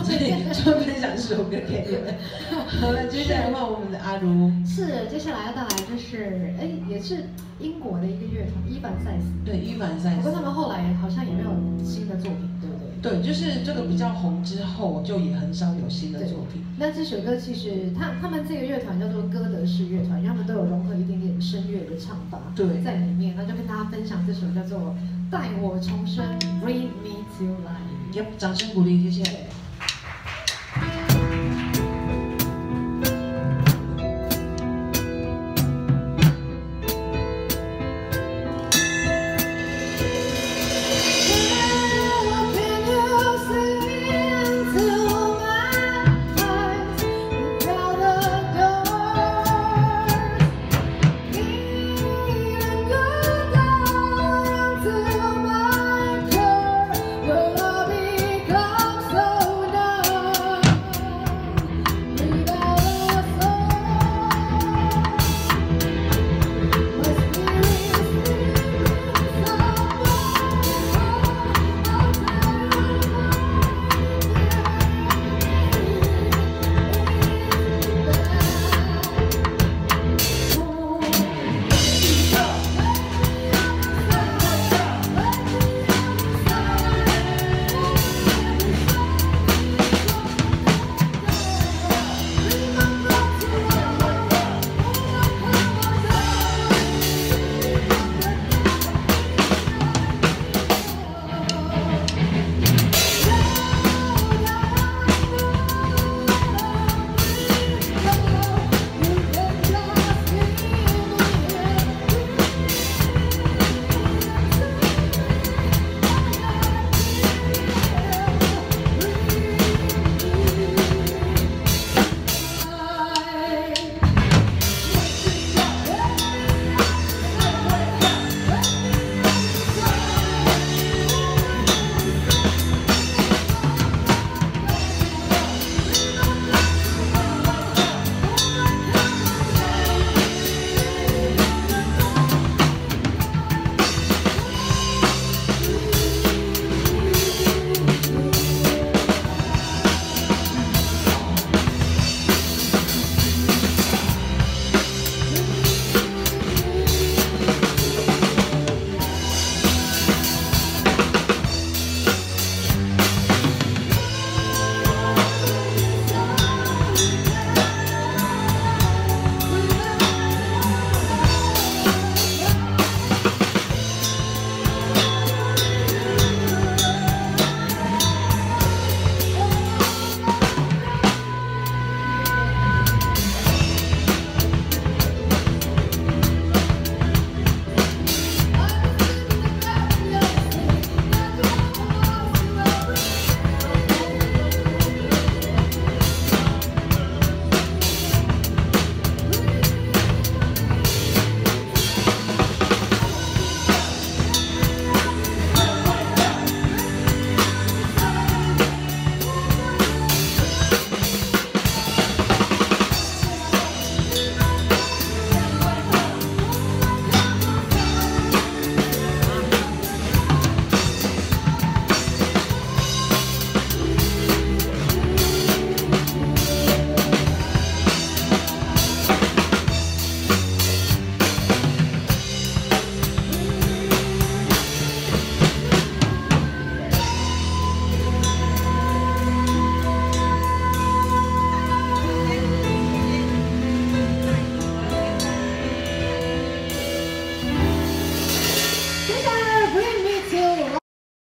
所以就分享这首歌给你们。好了，接下来换我们的阿如。 是，接下来要带来就是也是英国的一个乐团伊凡赛斯。 对，伊凡赛斯。 不过他们后来好像也没有新的作品，对不对？ 对，就是这个比较红之后，就也很少有新的作品。 那这首歌其实他们这个乐团叫做哥德式乐团，因为他们都有融合一点点声乐的唱法在里面。那就跟大家分享这首叫做《带我重生》，Bring Me to Life。 掌声鼓励，谢谢。